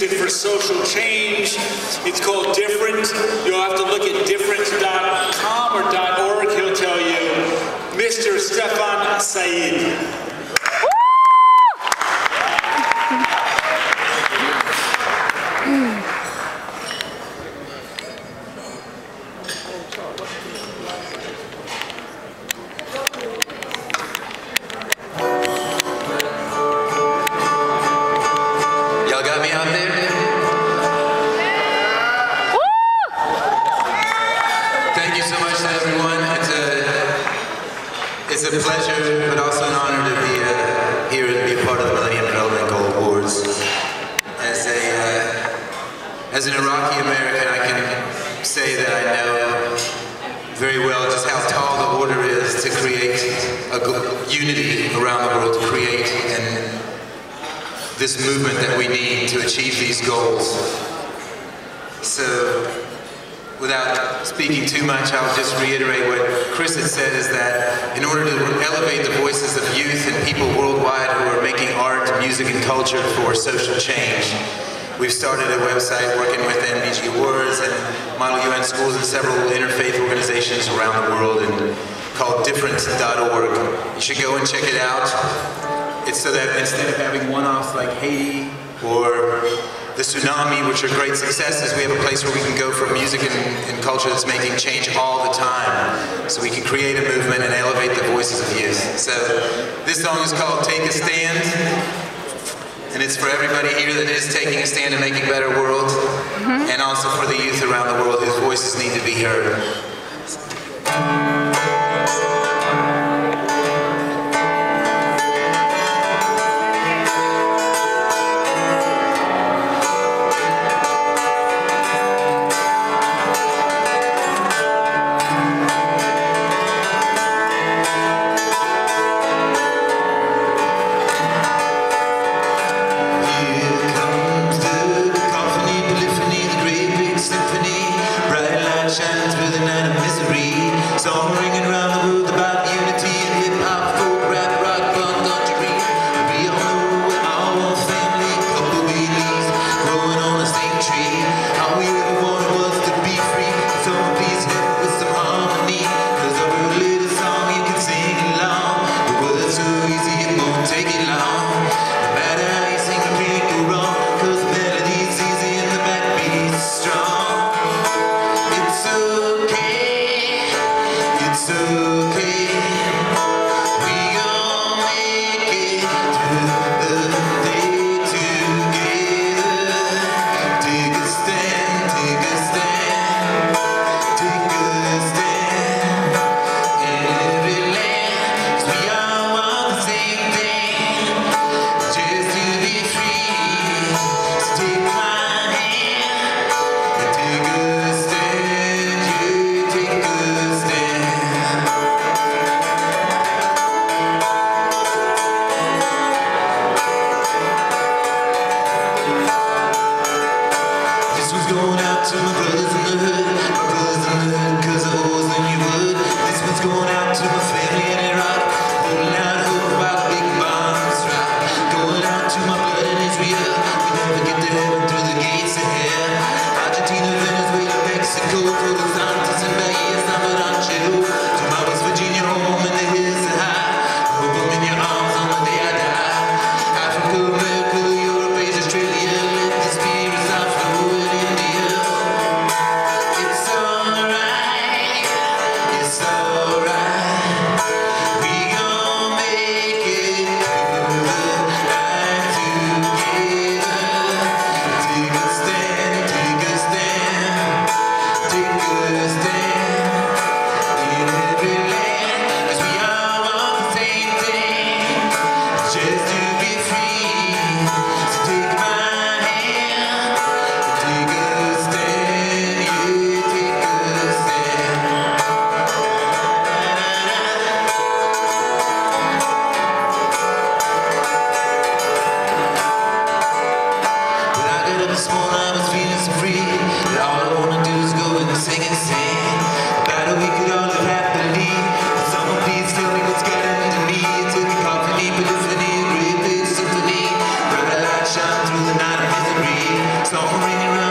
For social change. It's called Different. You'll have to look at different.com or .org. He'll tell you. Mr. Stephan Said. It's a pleasure, but also an honor to be here and be a part of the Millennium Development Goals Awards. As an Iraqi American, I can say that I know very well just how tall the order is to create a unity around the world, to create this movement that we need to achieve these goals. So, without speaking too much, I'll just reiterate what Chris had said, is that in order to elevate the voices of youth and people worldwide who are making art, music, and culture for social change, we've started a website working with MDG Awards and Model UN schools and several interfaith organizations around the world, and called difrent.org. You should go and check it out. It's so that instead of having one-offs like Haiti or the tsunami, which are great successes, we have a place where we can go for music and culture that's making change all the time. So we can create a movement and elevate the voices of youth. So this song is called Take a Stand, and it's for everybody here that is taking a stand to make a better world, and also for the youth around the world whose voices need to be heard. Shines through the night of misery. Song ringing around the world about unity and hip-hop, folk, rap, rock, punk, country. We all know we're all one family, couple babies growing on the same tree. All we ever wanted was to be free. So please help with some harmony, 'cause I wrote a little song you can sing along. The words so easy, it won't take it long. No matter how you sing, you can't go wrong, 'cause the melody's easy and the backbeat's strong. It's okay, it's okay, we gon' make it through the day together. Take a stand, take a stand, take a stand in every land, 'cause we all want the same thing, just to be free. So take my hand and take a stand. Take a stand. This one's going out to my brothers in the hood, my brothers in the hood, 'cause I always knew you would. This one's going out to my family in Iraq, holding out hope while the big bombs drop. Going out to my blood in Israel, we never get to heaven through the gates of hell. Argentina, Venezuela, Mexico, for the Santos and Bahia, San Rancho. To my West Virginia home in the hills of high, hope I'm in your arms on the day I die. Africa, America, Europe, Asia, Australia, let the spirits outflow in India. It's alright, it's alright, we gon' make it through the night together. Take a stand, take a stand, take a stand in every land, 'cause we all want the same thing, just to be free. So take my hand and take a stand, yeah, take a stand. When I got up this morning, I was feeling so free that all I wanna do is go and sing and sing about how we could all live happily. Someone please tell me what's gotten into me. It's a cacophony, polyphony, a great big symphony. Bright light shine through the night of misery. song ringing